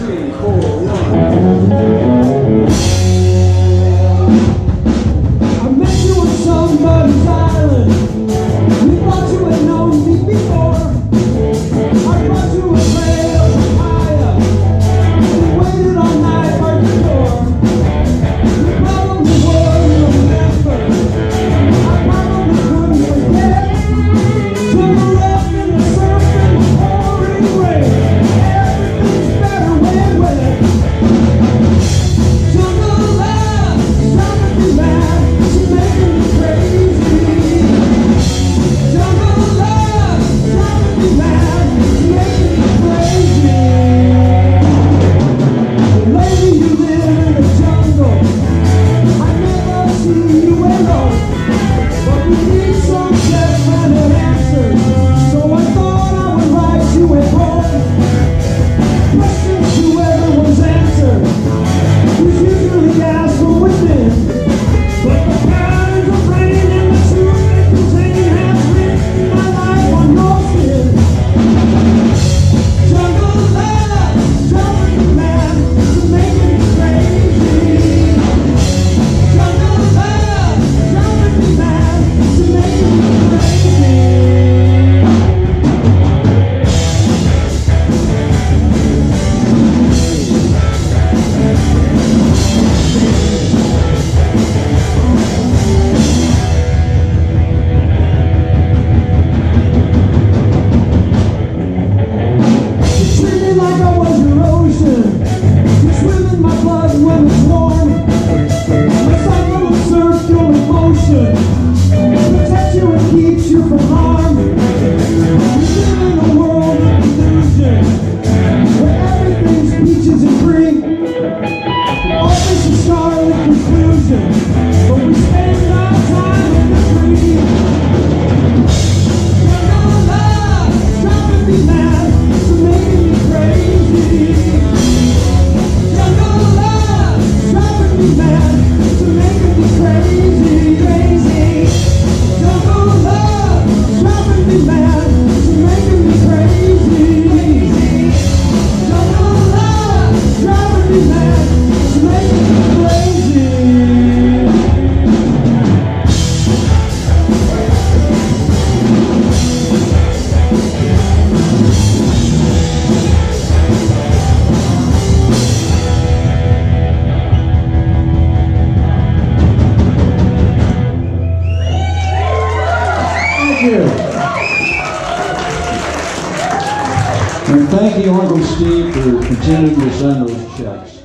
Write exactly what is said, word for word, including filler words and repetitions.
three, four, one. I met you on somebody's island. You thought you had known me before. I brought you a plate of papaya. We waited all night by your door. You probably wouldn't remember. I probably couldn't forget. Jungle left in the surf and the pouring rain. Everything's better when wet. Jungle love, driving me mad. She's making me crazy. Jungle love, driving me mad. She's making me crazy. Lady, you live in the jungle. I never see you alone. But we need some definite answers. So I thought I would write you a poem. Questions to everyone's answer. Who's usually asked from within. But the patterns of rain and the truth they contain have written my life on your skin. Jungle love, driving me mad, you're making me crazy. Jungle love, driving me mad, you're making me crazy. You treat me like I was your ocean. You swim in my blood when it's warm. My cycle of circular motion protects you and keeps you from harm. You live in a world of illusion where everything's peaches and cream. All this is scarlet conclusion, but we spend our time in the dream. Jungle love, driving me mad, you're making me crazy. Jungle love, driving me mad, you're making me crazy, crazy. Jungle love, driving me mad, you're making me crazy, crazy. Jungle love, driving me mad, you're making me crazy. Thank you. And thank you, Uncle Steve, for continuing to send those checks.